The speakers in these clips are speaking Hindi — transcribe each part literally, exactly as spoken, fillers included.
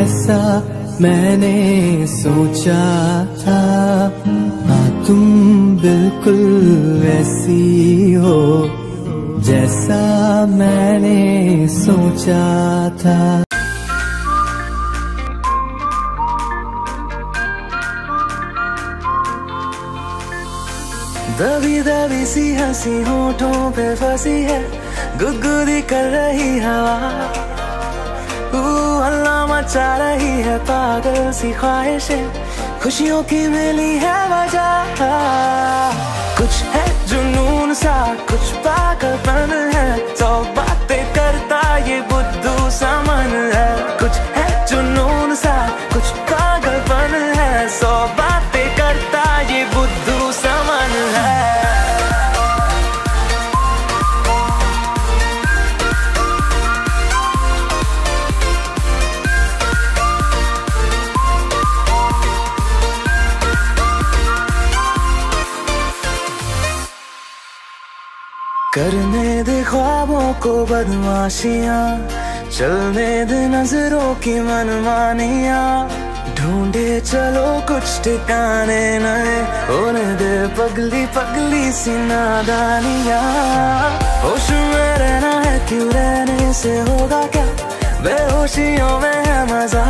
जैसा मैंने सोचा था। हाँ तुम बिल्कुल वैसी हो जैसा मैंने सोचा था। दबी दबी सी हंसी होठों पे फंसी है, गुदगुदी कर रही हवा। अल्लाह मचा रही है पागल सी ख्वाहिशें, खुशियों की मिली है वजह। कुछ है जुनून सा, कुछ पागलपन है, सौ बातें करता ये बुद्धू सा मन है। कुछ है जुनून सा, कुछ पागलपन है, सौ बातें करता ये बुद्धू सा मन है। करने दे ख्वाबों को बदमाशियां, चलने दे नजरों की मनमानियां, ढूंढे चलो कुछ ठिकाने नए, होने दे पगली पगली सी नादानियां। होश में रहना है क्यों, रहने से होगा क्या, बेहोशियों में है मजा।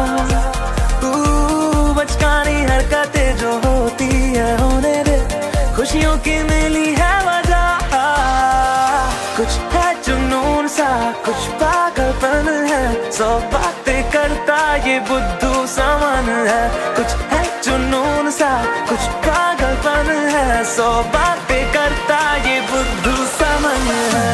बचकानी हरकतें जो होती है होने दे, खुशियों की मिली है वजह। कुछ है जुनून सा, कुछ पागलपन है, सौ बातें करता ये बुद्धू सा मन है। कुछ है जुनून सा, कुछ पागलपन है, सौ बातें करता ये बुद्धू सा मन है।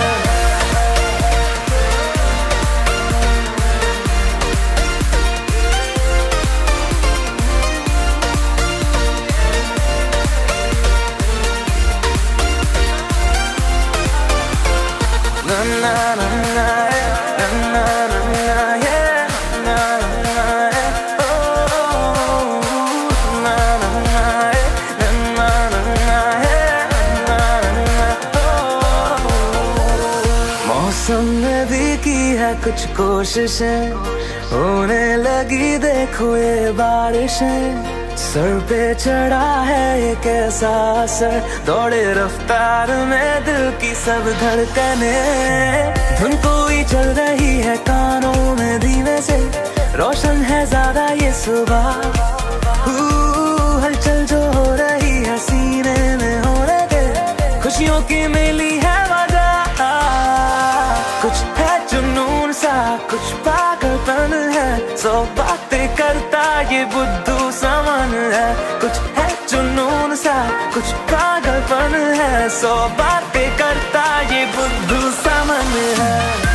मौसम ने भी की है कुछ कोशिशें, होने लगी देखो ये बारिशें। सर पे चढ़ा है ये कैसा असर, दौड़े रफ्तार में दिल की सब धड़कने। धुन कोई चल रही है कानों में धीमे से, रोशन है ज्यादा ये सुबह। हलचल जो हो रही है सीने में होने दे, खुशियों की मिली है वजह। कुछ है जुनून सा, कुछ पागलपन है, सौ बातें करता ये बुद्धू सा मन है। कुछ है जुनून सा, कुछ पागलपन है, सौ बातें करता ये बुद्धू सा मन है।